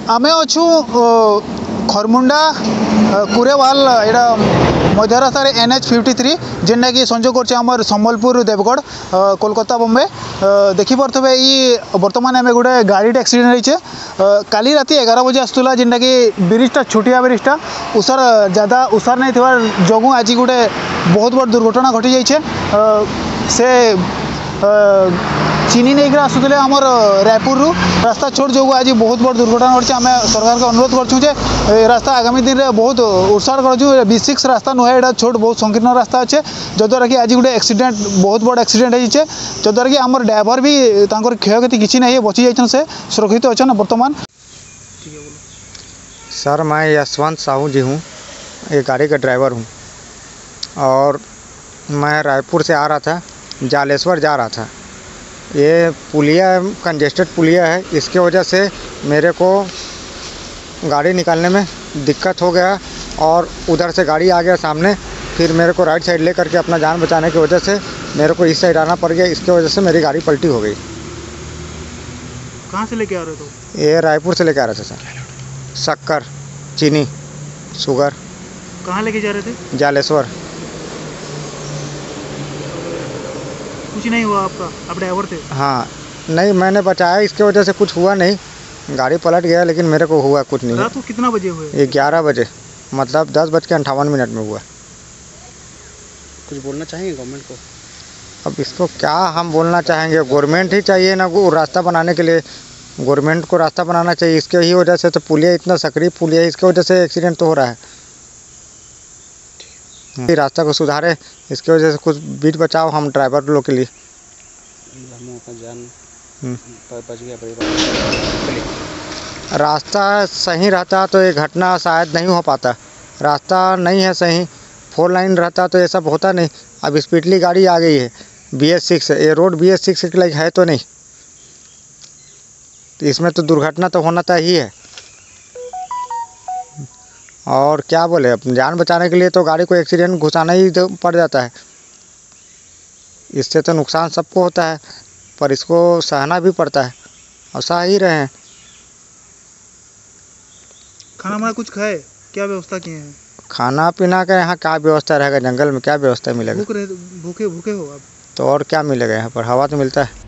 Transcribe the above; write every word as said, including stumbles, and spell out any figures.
आमे अच्छु खरमुंडा कुरेवाल एटा मध्य रास्तार एन एच फिफ्टी थ्री जेनटा कि संजोग कर सम्बलपुर देवगढ़ कोलकाता बम्बे देखिपे ये बर्तमान आम गोटे गाड़ी एक्सीडेंट होइए काली राति एगार बजे आसूला जेनटा कि ब्रिजटा छुटिया ब्रिजटा उषार ज़्यादा उषार नहीं थोड़ा जो आज गोटे बहुत बड़ दुर्घटना घटी जाइए से चीनी नहीं आसूले आमर रायपुर रास्ता छोड़ जो आज बहुत बड़ दुर्घटना घटी आम सरकार को अनुरोध करूँ रास्ता आगामी दिन में बहुत उत्साह करूँ बी सिक्स रास्ता नुहे यहाँ छोट बहुत संकीर्ण रास्ता अच्छे जद्वारा कि आज गोटे एक्सीडेंट बहुत बड़ एक्सीडेंट होइए जद्वारा कि आमर ड्राइवर भी क्षयक्षति किसी नहीं बची जाइए से सुरक्षित अच्छा बर्तमान। सर मैं यशवंत साहू जी हूँ, एक गाड़ी का ड्राइवर हूँ और मैं रायपुर से आ रहा था, जालेश्वर जा रहा था। ये पुलिया कंजेस्टेड पुलिया है, इसके वजह से मेरे को गाड़ी निकालने में दिक्कत हो गया और उधर से गाड़ी आ गया सामने, फिर मेरे को राइट साइड ले करके अपना जान बचाने की वजह से मेरे को इस साइड आना पड़ गया। इसके वजह से मेरी गाड़ी पलटी हो गई। कहाँ से लेके आ रहे थे? ये रायपुर से लेके आ रहे थे सर। शक्कर, चीनी, शुगर। कहाँ लेके जा रहे थे? जालेश्वर। कुछ नहीं हुआ आपका? आप ड्राइवर थे? हाँ, नहीं मैंने बचाया, इसके वजह से कुछ हुआ नहीं, गाड़ी पलट गया लेकिन मेरे को हुआ कुछ नहीं। रात को कितना बजे हुए? ये ग्यारह बजे, मतलब दस बज के अंठावन मिनट में हुआ। कुछ बोलना चाहेंगे गवर्नमेंट को? अब इसको क्या हम बोलना चाहेंगे, गवर्नमेंट ही चाहिए ना वो रास्ता बनाने के लिए, गवर्नमेंट को रास्ता बनाना चाहिए। इसके ही वजह से तो पुलिया इतना सक्रिय पुलिया है, इसके वजह से एक्सीडेंट तो हो रहा है। रास्ता को सुधारे, इसके वजह से कुछ बीच बचाओ हम ड्राइवर लोग के लिए। रास्ता सही रहता तो ये घटना शायद नहीं हो पाता, रास्ता नहीं है सही, फोर लाइन रहता तो ये सब होता नहीं। अब स्पीडली गाड़ी आ गई है, बी एस सिक्स, ये रोड बी एस सिक्स के लायक है तो नहीं, तो इसमें तो दुर्घटना तो होना ही है। और क्या बोले, अपनी जान बचाने के लिए तो गाड़ी को एक्सीडेंट घुसाना ही तो पड़ जाता है। इससे तो नुकसान सबको होता है पर इसको सहना भी पड़ता है और सह ही रहे हैं। खाना वाना कुछ खाए? क्या व्यवस्था किए हैं? खाना पीना का यहाँ क्या व्यवस्था रहेगा, जंगल में क्या व्यवस्था मिलेगा? भूख रहे भूखे भूखे हो आप? तो और क्या मिलेगा यहाँ पर, हवा तो मिलता है।